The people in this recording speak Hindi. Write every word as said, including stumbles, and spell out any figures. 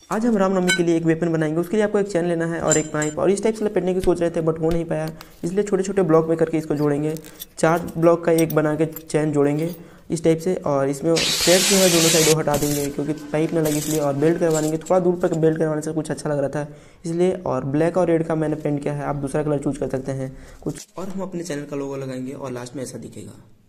आज हम रामनवमी के लिए एक वेपन बनाएंगे। उसके लिए आपको एक चैन लेना है और एक नाइफ, और इस टाइप से लपेटने की सोच रहे थे बट हो नहीं पाया, इसलिए छोटे छोटे ब्लॉक में करके इसको जोड़ेंगे। चार ब्लॉक का एक बना के चैन जोड़ेंगे इस टाइप से, और इसमें थ्रेड जो है दोनों साइडों हटा देंगे क्योंकि पाइप ना लगे इसलिए, और बेल्ट करवाएंगे। थोड़ा दूर पर बेल्ट करवाने से कुछ अच्छा लग रहा था इसलिए, और ब्लैक और रेड का मैंने पेंट किया है, आप दूसरा कलर चूज कर सकते हैं कुछ। और हम अपने चैनल का लोगो लगाएंगे और लास्ट में ऐसा दिखेगा।